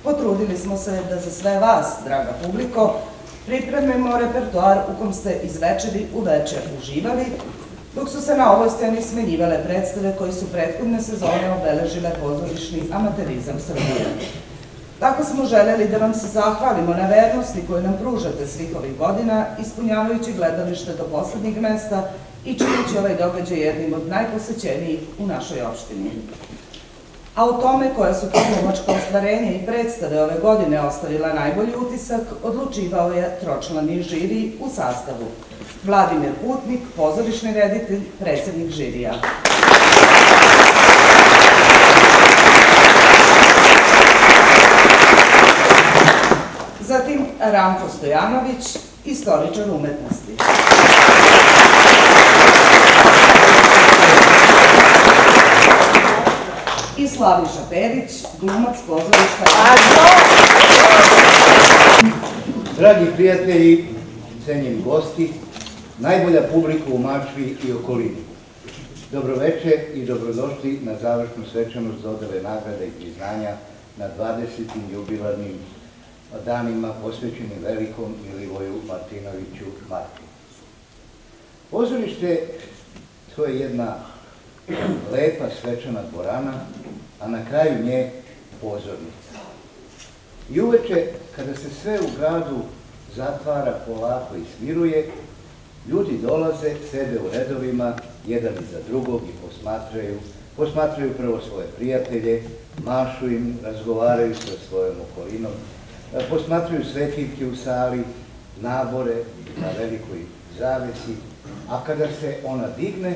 potrudili smo se da za sve vas, draga publiko, pripremimo repertoar u kom ste iz večeri u večer uživali, dok su se na ovoj sceni smenjivale predstave koji su prethodne sezone obeležile pozorišni amaterizam Srbije. Tako smo želeli da vam se zahvalimo na vernosti koju nam pružate svih ovih godina, ispunjavajući gledalište do poslednjeg mesta i čineći ovaj događaj jednim od najposećenijih u našoj opštini. A o tome koja su glumačka ostvarenja i predstave ove godine ostavila najbolji utisak, odlučivao je tročlani žiri u sastavu: Vladimir Putnik, pozorišni reditelj, predsednik žirija; zatim Ranko Stojanović, istoričar umetnosti; i Slaviša Perić, glumac pozorišta. Dragi prijatelji, cenjeni gosti, najbolja publika u Mačvi i okolini, dobroveče i dobrodošli na završnu svečanost dodele nagrade i priznanja na 20. jubilarnim danima posvećenim velikom Milivoju Martinoviću Martinu. Pozorište, to je jedna lepa svečana dvorana, a na kraju nje pozornica. I uveče, kada se sve u gradu zatvara, polako i smiruje, ljudi dolaze, sede u redovima, jedan iza drugog i posmatraju prvo svoje prijatelje, mašu im, razgovaraju sa svojom okolinom, posmatraju svetiljke u sali, nabore na velikoj zavesi, a kada se ona digne,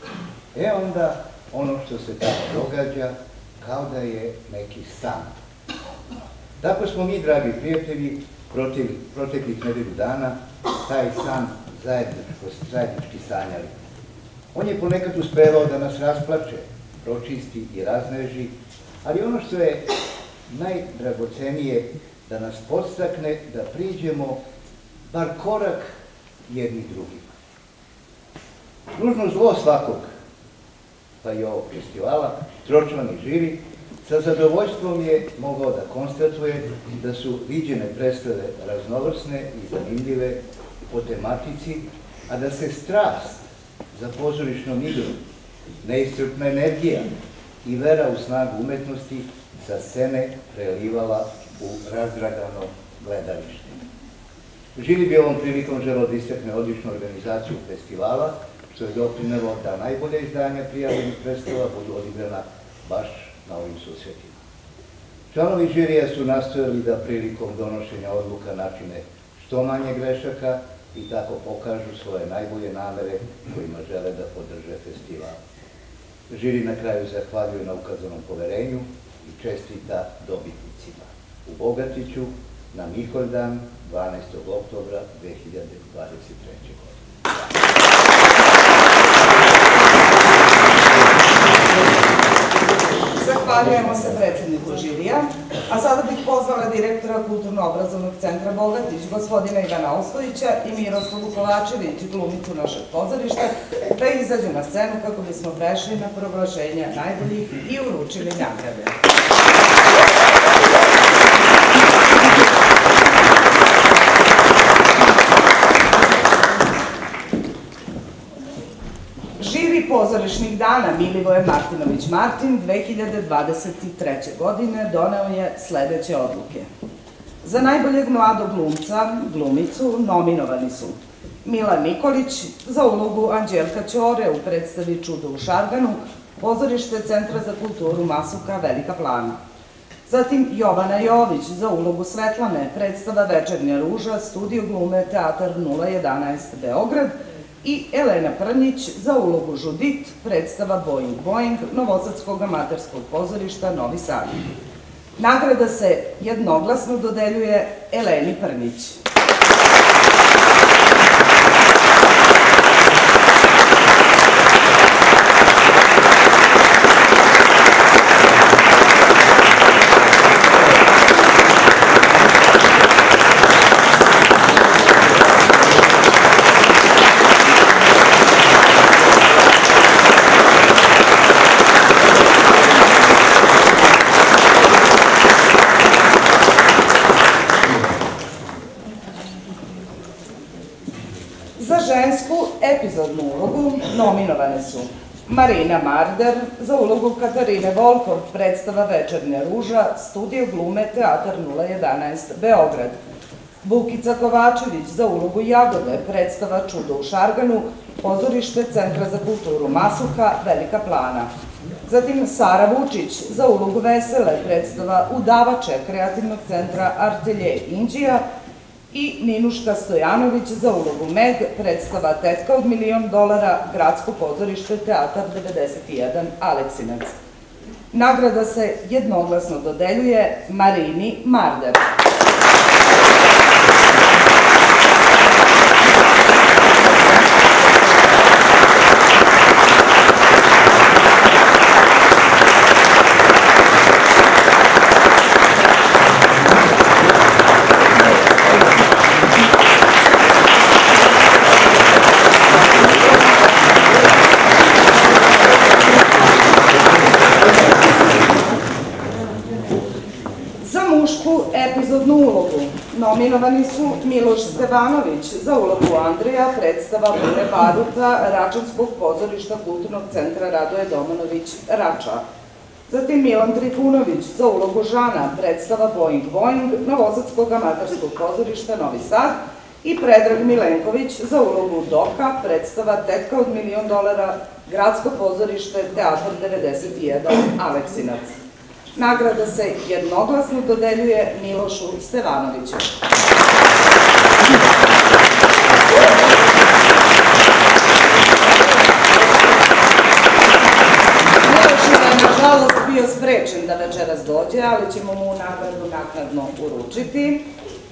onda ono što se tamo događa, kao da je neki san. Tako smo mi, dragi prijatelji, proteklih nedelju dana taj san zajednički sanjali. On je ponekad uspevao da nas rasplače, pročisti i razneži, ali ono što je najdragocenije, da nas podstakne da priđemo bar korak jedni drugima. Nužno zlo svakog, pa i ovog festivala, tročlani žiri, sa zadovoljstvom je mogao da konstatuje da su viđene predstave raznovrsne i zanimljive po tematici, a da se strast za pozorišnom igrom, neiscrpna energija i vera u snagu umetnosti sa scene prelivala u razdragano gledalište. Žiri bi ovom prilikom želeo da istakne odličnu organizaciju festivala, što je doprinelo da najbolja izdanja prijavljenih predstava budu odigrana baš na ovim susretima. Članovi žirija su nastojali da prilikom donošenja odluka načine što manje grešaka i tako pokažu svoje najbolje namere kojima žele da podrže festival. Žiri na kraju zahvaljuje na ukazanom poverenju i čestita dobitnicima u Bogatiću na Miholjdan 12. oktobra 2023. godine. Zahvaljujemo se predsedniku žirija, a sada bih pozvala direktora Kulturno-obrazovnog centra Bogatić, gospodina Ivana Ostojića i Miroslavu Kovačević, glumicu našeg pozorišta, da izađu na scenu kako bismo prešli na proglašenje najboljih i uručili nagrade. Žiri pozorišnih dana Milivoje Martinović Martin 2023. godine doneo je sledeće odluke. Za najboljeg mladog glumca, glumicu, nominovani su Milan Nikolić za ulogu Anđelka Ćore u predstavi Čudo u Šarganu, pozorište Centra za kulturu Masuka Velika Plana. Zatim Jovana Jović za ulogu Svetlane, predstava Večernja ruža, studio glume Teatar 011 Beograd, i Elena Prnjić za ulogu Žudit, predstava Boing Boing, Novosadskog amaterskog pozorišta Novi Sad. Nagrada se jednoglasno dodeljuje Eleni Prnjić. žensku epizodnu ulogu nominovane su Marina Marder za ulogu Katarine Volkov, predstava Večernja ruža, studio glume Teatar 011, Beograd. Vukica Kovačević za ulogu Jagode, predstava Čudo u Šarganu, pozorište Centra za kulturu Masuka, Velika Plana. Zatim Sara Vučić za ulogu Vesele, predstava Udavače, kreativnog centra Artelje Indija, i Ninuška Stojanović za ulogu Meg, predstava Tetka od $1.000.000, Gradsko pozorište Teatar 91, Aleksinac. Nagrada se jednoglasno dodeljuje Marini Marder. Epizodnu ulogu nominovani su Miloš Stevanović za ulogu Andreja, predstava Bure Baruta, Račanskog pozorišta Kulturnog centra Radoje Domanović, Rača. Zatim Milan Trifunović za ulogu Žana, predstava Boing Boing, Novosadskog amaterskog pozorišta Novi Sad, i Predrag Milenković za ulogu Doka, predstava Tetka od $1.000.000, Gradsko pozorište Teatar 91, Aleksinac. Nagrada se jednoglasno dodeljuje Milošu Stevanoviću. Miloš je, nažalost, bio sprečen da večeras dođe, ali ćemo mu nagradu naknadno uručiti.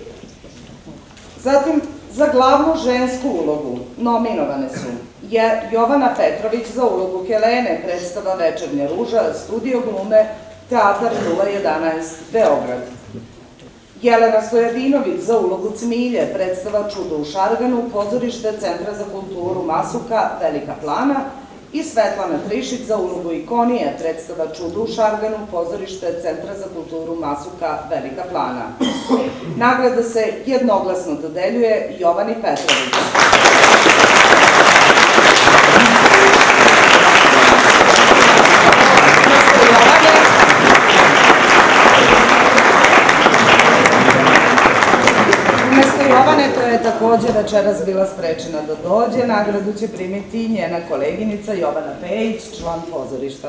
Zatim, za glavnu žensku ulogu nominovane su Jovana Petrović za ulogu Helene, predstava Večernja ruža, studio glume Teatar 011, Beograd. Jelena Stojadinović za ulogu Cmilje, predstava Čudo u Šarganu, pozorište Centra za kulturu Masuka, Velika Plana, i Svetlana Trišić za ulogu Ikonije, predstava Čudo u Šarganu, pozorište Centra za kulturu Masuka, Velika Plana. Nagrada se jednoglasno dodeljuje Jovani Petrović. Jovane, koja je takođe večeras bila sprečena da dođe, nagradu će primiti njena koleginica Jovana Pejić, član pozorišta.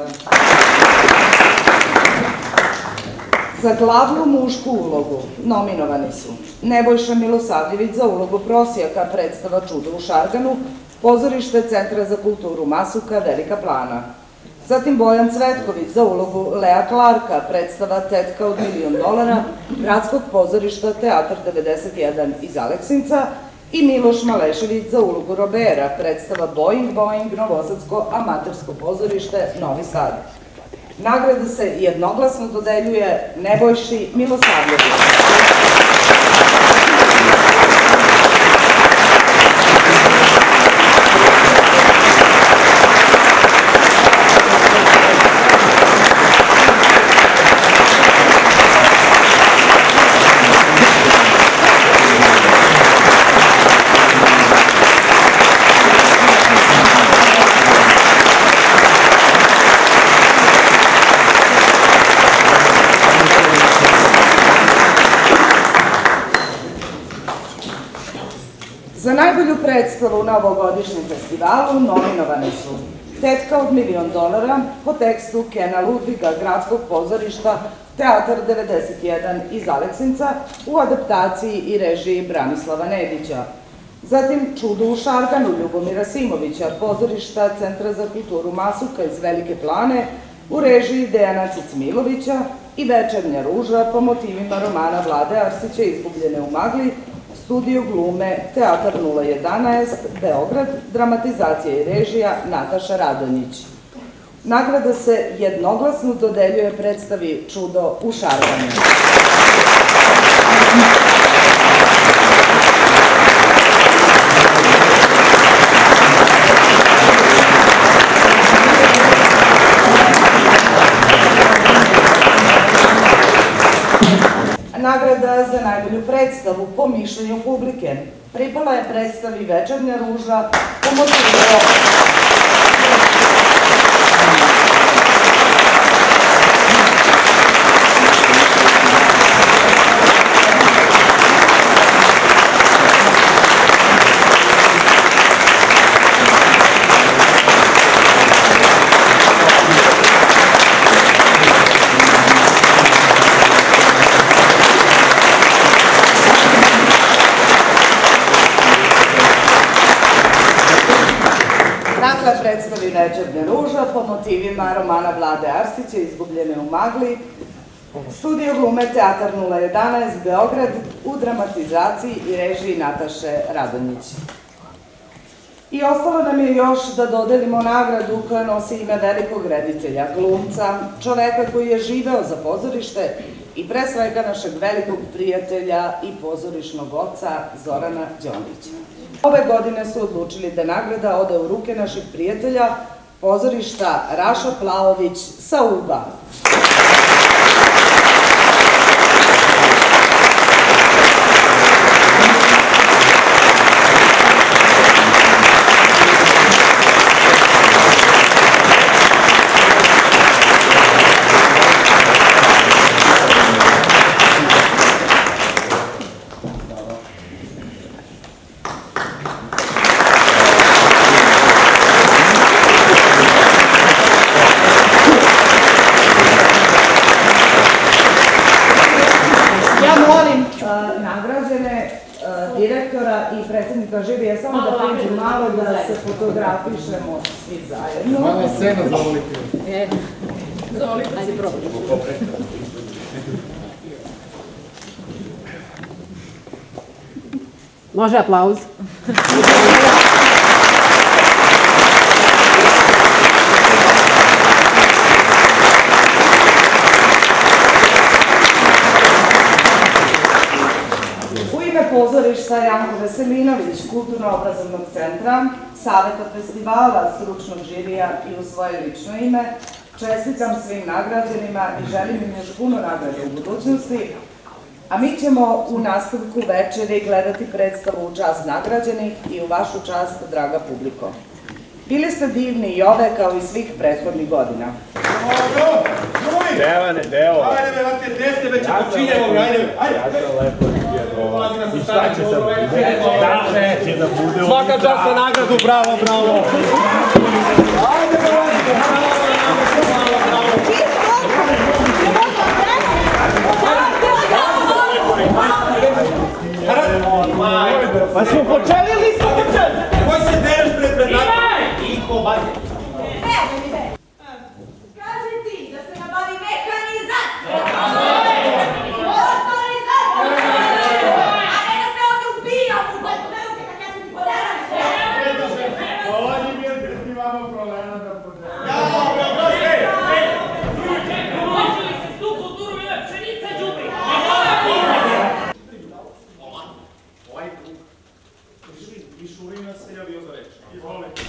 Za glavnu mušku ulogu nominovani su Nebojša Milosavljević za ulogu Prosjaka, predstava Čudo u Šarganu, pozorište Centra za kulturu Masuka, Velika Plana. Zatim Bojan Cvetković za ulogu Lea Clarka, predstava Tetka od $1.000.000, Gradskog pozorišta Teatar 91 iz Aleksinca, i Miloš Malešević za ulogu Robera, predstava Boing Boing, Novosadsko amatersko pozorište, Novi Sad. Nagrada se jednoglasno dodeljuje Nebojši Milosavljeviću. Za najbolju predstavu na ovogodišnjem festivalu nominovane su Tetka od $1.000.000 po tekstu Kena Ludviga, Gradskog pozorišta Teatar 91 iz Aleksinca u adaptaciji i režiji Branislava Nedića. Zatim Čudo u Šarganu Ljubomira Simovića, pozorišta Centra za kulturu Masuka iz Velike Plane u režiji Dejana Cicmilovića, i Večernja ruža po motivima romana Vlade Arsića Izgubljene u magli, studio glume Teatar 011, Beograd, dramatizacija i režija Nataša Radonjić. Nagrada se jednoglasno dodeljuje predstavi Čudo u Šarganu. nagrada za najbolju predstavu po mišljenju publike. Pripala je predstavi Večernja ruža po motivu predstavi Večernja ruža po motivima romana Vlade Arsića Izgubljene u magli. Studio glume Teatar 011 Beograd u dramatizaciji i režiji Nataše Radonjić. I ostalo nam je još da dodelimo nagradu koja nosi ime velikog reditelja, glumca, čoveka koji je živeo za pozorište i pre svega našeg velikog prijatelja i pozorišnog oca Zorana Đondića. Ove godine su odlučili da nagrada ode u ruke naših prijatelja, pozorišta Raša Plaović sa Uba. Direktora i predsednika žirija, samo da priđu malo da se fotografišemo svi zajedno. Malo scena zavolite. Zavolite. Ajde, probaj. Može aplauz. Pozorišta Janko Veselinović, Kulturno-obrazovnog centra, Saveta festivala, stručnog žirija i u svoje lično ime, čestitam svim nagrađenima i želim im još puno nagrade u budućnosti, a mi ćemo u nastavku večeri gledati predstavu u čast nagrađenih i u vašu čast, draga publiko. Bili ste divni i ove kao i svih prethodnih godina. Devane, devo. Ajde, vrati, desne već počinjemo, ajde. Ja sam lepo i šta će sam? Da, neće da bude. Svaka čast na nagradu, bravo, bravo. Ajde, vrati, bravo. Pa smo počeli ili smo počeli? Koji se dereš pred nama? Iko, banje. Kaži ti da se nabavi mehanizacija, motorizacija, a ne da se ovdje ubijam u poderuke kad ja sam ti poderana. Ovo je mir, gdje ti imamo problema da poderamo. Ja, proste! Uložili se tu kulturu i ove pšenice džubi. Ovaj krug. Višurina se javio za reč. Izvolite.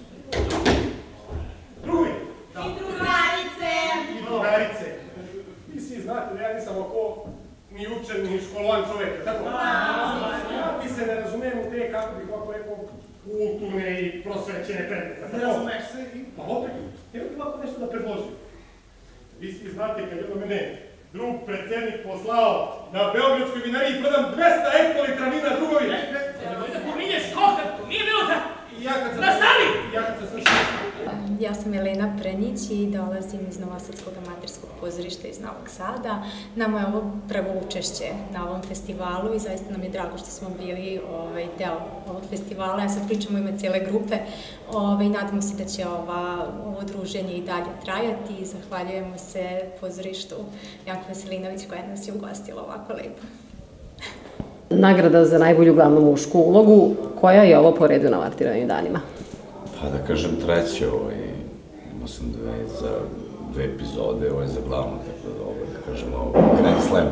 Drugi. I drugarice. I drugarice. Vi svi znate da ja nisam oko ni učen, ni školovan čovjek, tako? Ja ti se ne razumijem u te, kako bih ovako rekao, kulturne i prosvećene predmete. Ne razumeš se i... Pa opet, evo ti ovako nešto da predložim. Vi svi znate kad je od mene drug predsjednik poslao na Beogradskoj vinariji prodam 200 hektolitra vina drugovi. Da pominješ kokarku, nije bilo za... Nastavi! Ja kad sam slušao... Ja sam Elena Prenić i dolazim iz Novosadskog amaterskog pozorišta iz Novog Sada. Nama je ovo prvo učešće na ovom festivalu i zaista nam je drago što smo bili deo ovog festivala. Ja sad pričam u ime cijele grupe i nadamo se da će ovo druženje i dalje trajati i zahvaljujemo se pozorištu Janko Veselinović koja nas je ugostila ovako lepo. Nagrada za najbolju glavnu mušku ulogu. Koja je ovo po redu na Martinovim danima? Pa da kažem treće, imao sam dve epizode, ovo je za glavnu, tako da ovo da kažem Grand Slam.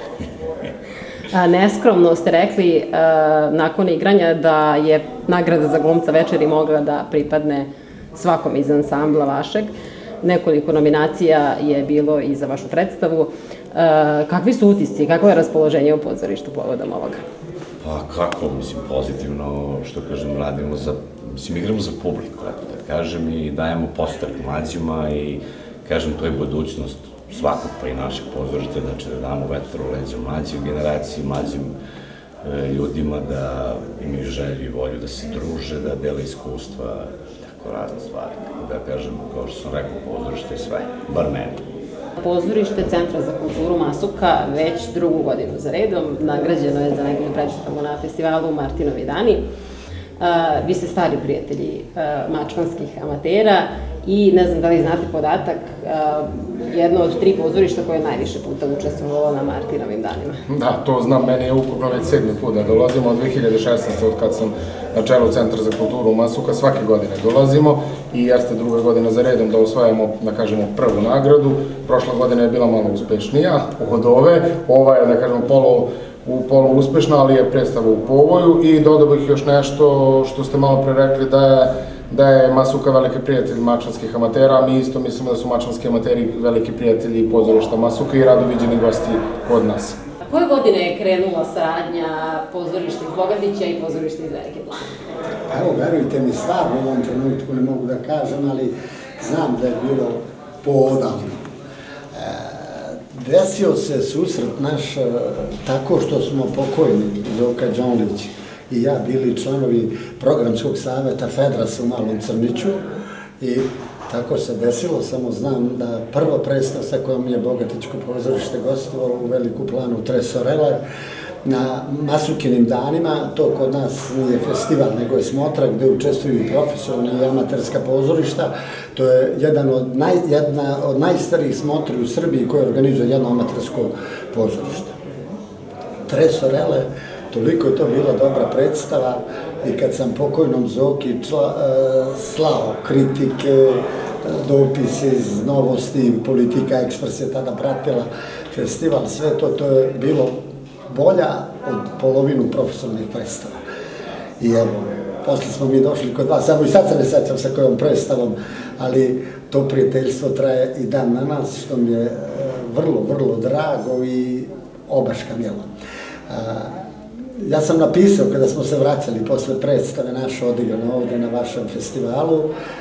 Neskromno ste rekli nakon igranja da je nagrada za glumca večeri mogla da pripadne svakom iz ansambla vašeg. Nekoliko nominacija je bilo i za vašu predstavu. Kakvi su utisci, kakvo je raspoloženje u pozorištu povodom ovoga? Pa kako, mislim, pozitivno, što kažem, radimo za, mislim, igramo za publiku, da kažem, i dajemo postrek mlađima i, kažem, to je budućnost svakog, pa i našeg pozorišta, znači da damo vetar u leđa mlađim generaciji, mlađim ljudima da imaju želju i volju da se druže, da dele iskustva, tako razne stvari, da kažem, kao što sam rekao, pozorište je sve, bar meni. Pozorište Centra za kulturu Masuka već drugu godinu za redom nagrađeno je za najbolju predstavu na festivalu Martinovi dani. Vi ste stari prijatelji mačvanskih amatera i ne znam da li znate podatak, jedno od 3 pozorišta koje je najviše puta učestvovalo na Martinovim danima. Da, to znam, meni je ukupno već 7. put da dolazimo, od 2016. od kad sam na čelu Centra za kulturu Masuka, svake godine dolazimo i jeste druga godina za redom da osvajamo, da kažemo, prvu nagradu. Prošla godina je bila malo uspešnija od ova je, da kažemo, polu uspešna, ali je predstava u povoju i dodao bih još nešto što ste malo pre rekli da je Masuka veliki prijatelj mačvanskih amatera, a mi isto mislimo da su mačvanski amateri veliki prijatelji pozorišta Masuka i rado viđeni gosti kod nas. Koje godine je krenula saradnja pozorišta iz Bogatića i pozorišta iz Velike Plane? Evo, verujte mi, stvarno u ovom trenutku ne mogu da kažem, ali znam da je bilo poodavno. Desio se susret naš tako što smo pokojni Zoka Đonlić i ja bili članovi programskog saveta Fedrasa u Malom Crniću i tako se desilo, samo znam da prva predstava sa kojom je Bogatićko pozorište gostovalo u Veliku Planu Tresorele na Masukinim danima, to kod nas nije festival, nego je smotra gde učestvuju i profesionalni i amaterska pozorišta. To je jedna od najstarijih smotri u Srbiji koja organizuje jedno amatersko pozorište. Tresorele, toliko je to bila dobra predstava i kad sam pokojnom Zoki slao kritike, dopise iz Novosti, Politika, Ekspres je tada pratila festival, sve to je bilo bolja od polovinu profesionalnih predstava. I evo, posle smo mi došli kod vas, samo i sad se ne sećam sa kojom predstavom, ali to prijateljstvo traje i dan na nas, što mi je vrlo, vrlo drago i obaška milo. Ja sam napisao, kada smo se vraćali posle predstave naše odigrane ovde na vašem festivalu,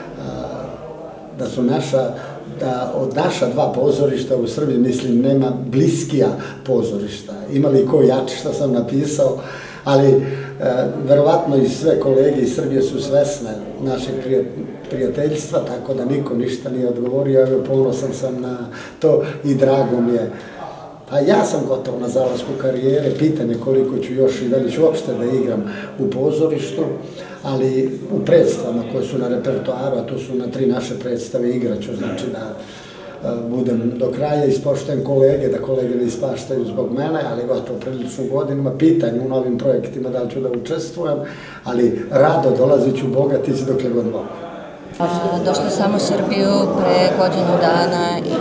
da od naša 2 pozorišta u Srbiji, mislim, nema bliskija pozorišta. Ima li ko jači, što sam napisao, ali verovatno i sve kolege iz Srbije su svesne našeg prijateljstva, tako da niko ništa nije odgovorio, evo, ponosan sam na to i drago mi je. Pa ja sam gotov na zalasku karijere, pitanje koliko ću još i da li ću uopšte da igram u pozorištu, ali u predstavama koje su na repertoaru, a to su na 3 naše predstave, igraću, znači da budem do kraja, ispoštujem kolege, da kolege ne ispaštaju zbog mene, ali gotovo prilično godinama, pitanje u novim projektima da li ću da učestvujem, ali rado dolazit ću Bogatić dokle god mogu. Došla sam u Srbiju pre godinu dana i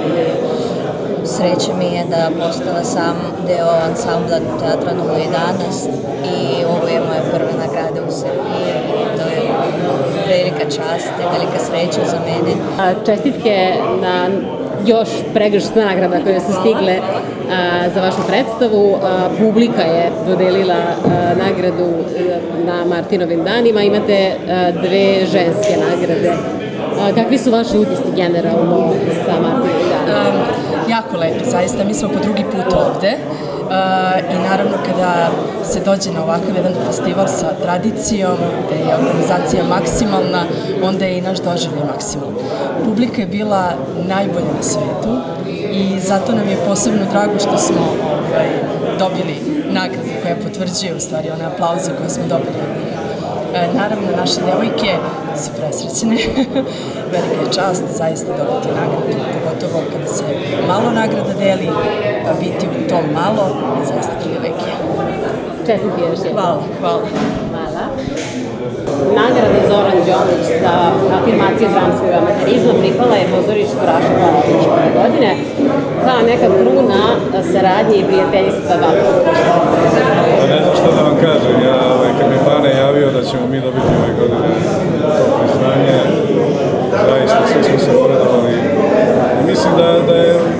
sreća mi je da postala sam deo ansambla Teatra 011 i ovo je moja prva nagrada u Srbiji i to je velika čast i velika sreća za mene. Čestitke na još pregršt nagrada koje su stigle za vašu predstavu. Publika je dodelila nagradu na Martinovim danima. Imate 2 ženske nagrade. Kakvi su vaši utisci generalno sa Martinovim danima? Jako lepo, zaista. Mi smo po drugi put ovde i naravno kada se dođe na ovakav jedan festival sa tradicijom, gde je organizacija maksimalna, onda je i naš doživljaj maksimalno. Publika je bila najbolja na svetu i zato nam je posebno drago što smo dobili nagradu koja potvrđuje u stvari one aplauze koje smo dobili od njih. Naravno, naše devojke su presrećene, velika je čast zaista dobiti nagradu, pogotovo kada se malo nagrada deli, pa biti u tom malo je zaista privilegija. Čestitke još jednom. Hvala, hvala. Hvala. Nagrada Zoran Đonić za afirmaciju dramskog amaterizma pripala je pozorištu Raša Balavić ove godine kao neka kruna saradnje i prijateljstva 2 pozorišta. Ne znam šta da vam kažem, kad mi Bane javio da ćemo mi dobiti ove godine to priznanje, zaista svi smo se poradovali. Mislim da je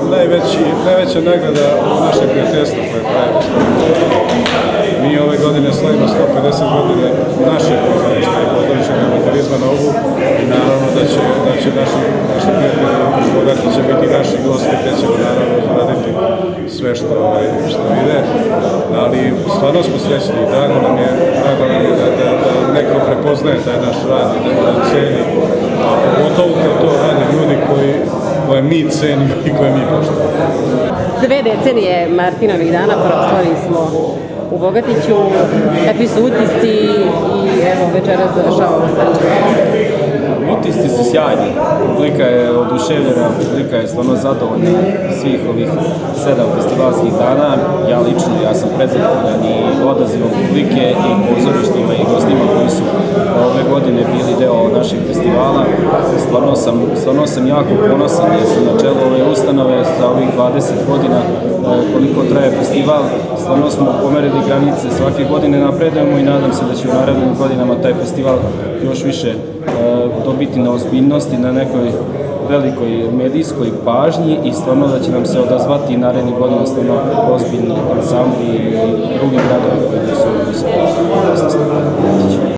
najveća nagrada našeg prijateljstva koje traje. Mi ove godine slavimo 150 godine našeg pozorišta i pozorišnog amaterizma na Ubu i naravno da će naši prijatelji iz Bogati će biti naši gosti, gde ćemo naravno raditi sve što ide, ali stvarno smo srećni i drago nam je da neko prepoznaje taj naš rad i da ga ceni, a pogotovo kad to rade ljudi koje mi cenimo i koje mi poštujemo. 2 decenije Martinovih dana proslavili smo u Bogatiću. Kakvi su utisci i evo večeras završavamo sve. Utisci su sjajni, publika je oduševljena, publika je stvarno zadovoljna svih ovih 7 festivalskih dana. Ja sam prezadovoljan i odazivom publike i pozorištima i gostima koji su ove godine bili deo našeg festivala. Stvarno sam jako ponosan jer sam na čelu ove ustanove za ovih 20 godina koliko traje festival. Stvarno smo pomerili granice, svake godine napredujemo i nadam se da će u narednim godinama taj festival još više dobiti na ozbiljnosti, na nekoj velikoj medijskoj pažnji i stvarno da će nam se odazvati i narednih godina stvarno ozbiljni ansambli i drugi gradovi koji su